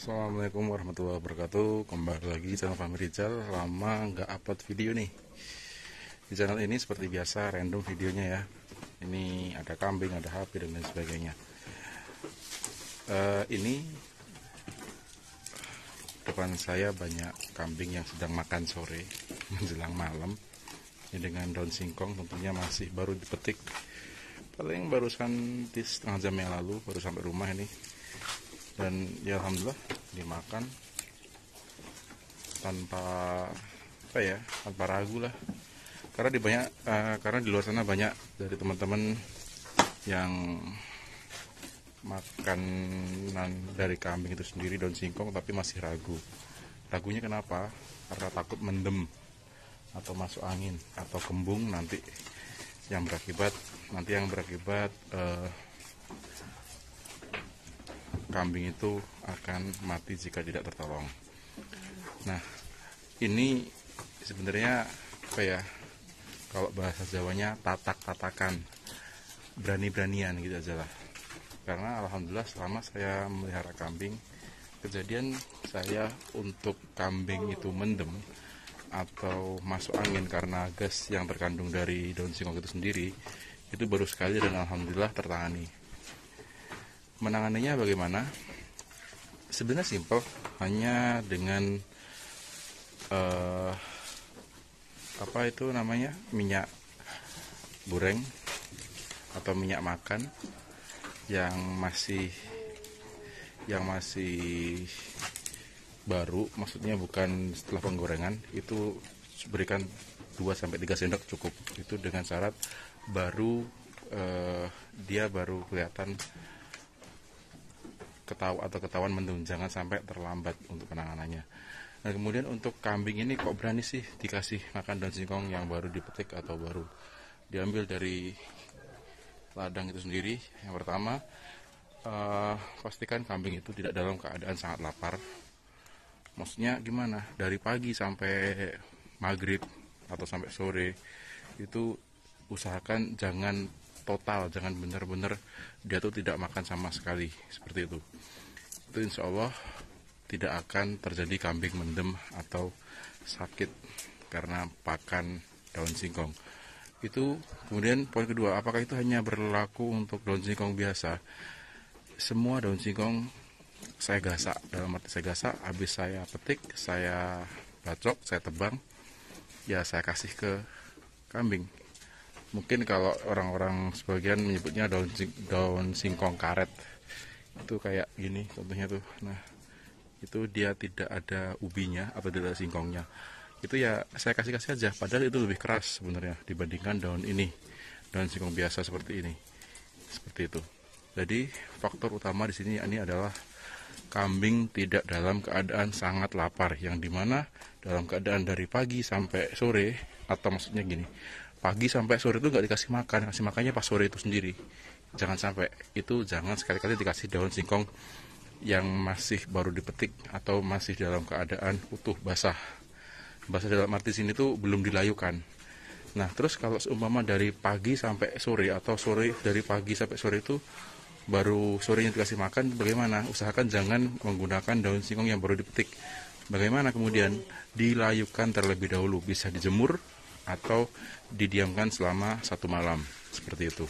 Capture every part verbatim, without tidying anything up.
Assalamualaikum warahmatullahi wabarakatuh. Kembali lagi di channel Fahmi Rizal. Lama nggak upload video nih. Di channel ini seperti biasa random videonya ya. Ini ada kambing, ada H P dan lain sebagainya. uh, Ini depan saya banyak kambing yang sedang makan sore menjelang malam. Ini dengan daun singkong, tentunya masih baru dipetik. Paling barusan di setengah jam yang lalu baru sampai rumah ini. Dan ya alhamdulillah dimakan tanpa apa ya tanpa ragu lah, karena di banyak uh, karena di luar sana banyak dari teman-teman yang makanan dari kambing itu sendiri daun singkong tapi masih ragu. Ragunya kenapa? Karena takut mendem atau masuk angin atau kembung nanti yang berakibat nanti yang berakibat uh, kambing itu akan mati jika tidak tertolong. Nah, ini sebenarnya apa ya? Kalau bahasa Jawanya tatak-tatakan, berani-beranian gitu aja lah. Karena alhamdulillah selama saya melihara kambing, kejadian saya untuk kambing itu mendem atau masuk angin karena gas yang terkandung dari daun singkong itu sendiri, itu baru sekali dan alhamdulillah tertangani. Menanganinya bagaimana? Sebenarnya simpel, hanya dengan uh, apa itu namanya minyak goreng atau minyak makan yang masih yang masih baru, maksudnya bukan setelah penggorengan, itu berikan dua sampai tiga sendok cukup. Itu dengan syarat baru uh, dia baru kelihatan ketawa atau ketahuan mendung, jangan sampai terlambat untuk penanganannya. Nah, kemudian untuk kambing ini kok berani sih dikasih makan daun singkong yang baru dipetik atau baru diambil dari ladang itu sendiri? Yang pertama, uh, pastikan kambing itu tidak dalam keadaan sangat lapar. Maksudnya gimana? Dari pagi sampai maghrib atau sampai sore itu usahakan jangan total, jangan benar-benar dia tuh tidak makan sama sekali, seperti itu. Itu insya Allah tidak akan terjadi kambing mendem atau sakit karena pakan daun singkong. Itu kemudian poin kedua, apakah itu hanya berlaku untuk daun singkong biasa? Semua daun singkong saya gasak, dalam arti saya gasak, habis saya petik, saya bacok, saya tebang, ya saya kasih ke kambing. Mungkin kalau orang-orang sebagian menyebutnya daun daun singkong karet, itu kayak gini contohnya tuh. Nah, itu dia tidak ada ubinya atau tidak ada singkongnya. Itu ya saya kasih-kasih aja, padahal itu lebih keras sebenarnya dibandingkan daun ini, daun singkong biasa seperti ini. Seperti itu. Jadi faktor utama di sini ini adalah kambing tidak dalam keadaan sangat lapar, yang dimana dalam keadaan dari pagi sampai sore, atau maksudnya gini, pagi sampai sore itu nggak dikasih makan, kasih makannya pas sore itu sendiri. Jangan sampai, itu jangan sekali-kali dikasih daun singkong yang masih baru dipetik atau masih dalam keadaan utuh, basah. Basah dalam arti sini tuh belum dilayukan. Nah, terus kalau seumpama dari pagi sampai sore atau sore dari pagi sampai sore itu baru sorenya dikasih makan, bagaimana? Usahakan jangan menggunakan daun singkong yang baru dipetik. Bagaimana kemudian? Dilayukan terlebih dahulu, bisa dijemur atau didiamkan selama satu malam, seperti itu.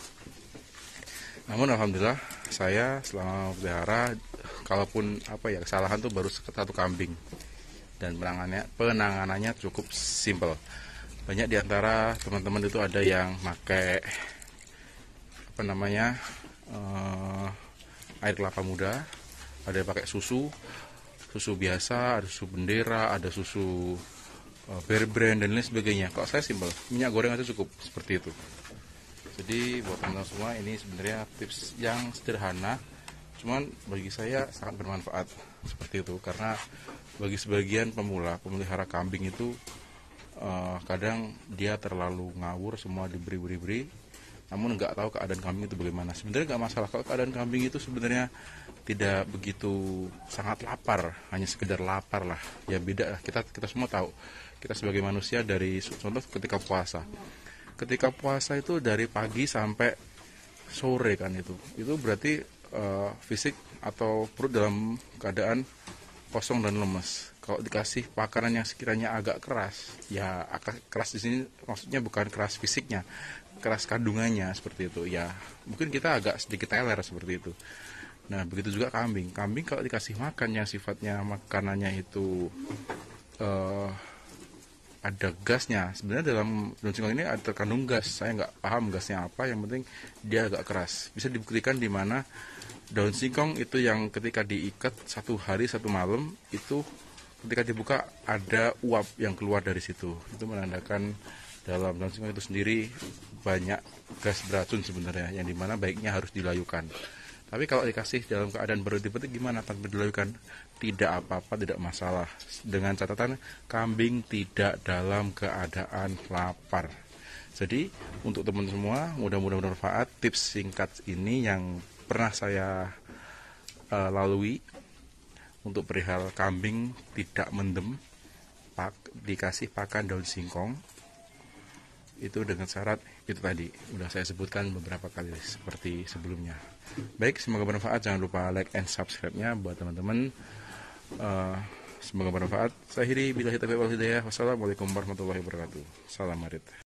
Namun alhamdulillah saya selama pelihara, kalaupun apa ya kesalahan tuh baru satu kambing, dan penanganannya penanganannya cukup simpel. Banyak diantara teman-teman itu ada yang pakai apa namanya uh, air kelapa muda, ada yang pakai susu susu biasa, ada susu bendera, ada susu Bear Brand dan lain sebagainya. Kalau saya simpel, minyak goreng aja cukup, seperti itu. Jadi buat teman-teman semua, ini sebenarnya tips yang sederhana, cuman bagi saya sangat bermanfaat seperti itu. Karena bagi sebagian pemula pemelihara kambing itu uh, kadang dia terlalu ngawur, semua diberi-beri-beri, namun nggak tahu keadaan kambing itu bagaimana. Sebenarnya nggak masalah kalau keadaan kambing itu sebenarnya tidak begitu sangat lapar, hanya sekedar lapar lah. Ya beda lah, kita kita semua tahu. Kita sebagai manusia, dari contoh ketika puasa. Ketika puasa itu dari pagi sampai sore kan, itu. Itu berarti uh, fisik atau perut dalam keadaan kosong dan lemes. Kalau dikasih makanan yang sekiranya agak keras, ya agak keras di sini maksudnya bukan keras fisiknya, keras kandungannya seperti itu. Ya mungkin kita agak sedikit teler seperti itu. Nah begitu juga kambing. Kambing kalau dikasih makan yang sifatnya makanannya itu uh, ada gasnya. Sebenarnya dalam daun singkong ini ada terkandung gas. Saya nggak paham gasnya apa. Yang penting dia agak keras. Bisa dibuktikan di mana daun singkong itu yang ketika diikat satu hari satu malam itu ketika dibuka ada uap yang keluar dari situ. Itu menandakan dalam daun singkong itu sendiri banyak gas beracun sebenarnya, yang dimana baiknya harus dilayukan. Tapi kalau dikasih dalam keadaan baru dipetik gimana tanpa dilayukan? Tidak apa-apa, tidak masalah. Dengan catatan kambing tidak dalam keadaan lapar. Jadi untuk teman semua mudah-mudahan bermanfaat tips singkat ini yang pernah saya uh, lalui untuk perihal kambing tidak mendem, pak, dikasih pakan daun singkong. Itu dengan syarat itu tadi udah saya sebutkan beberapa kali seperti sebelumnya. Baik, semoga bermanfaat. Jangan lupa like and subscribe-nya buat teman-teman. Uh, semoga bermanfaat. Saya Hiri, billahi taufiq wal hidayah. Wassalamualaikum warahmatullahi wabarakatuh. Salam marit.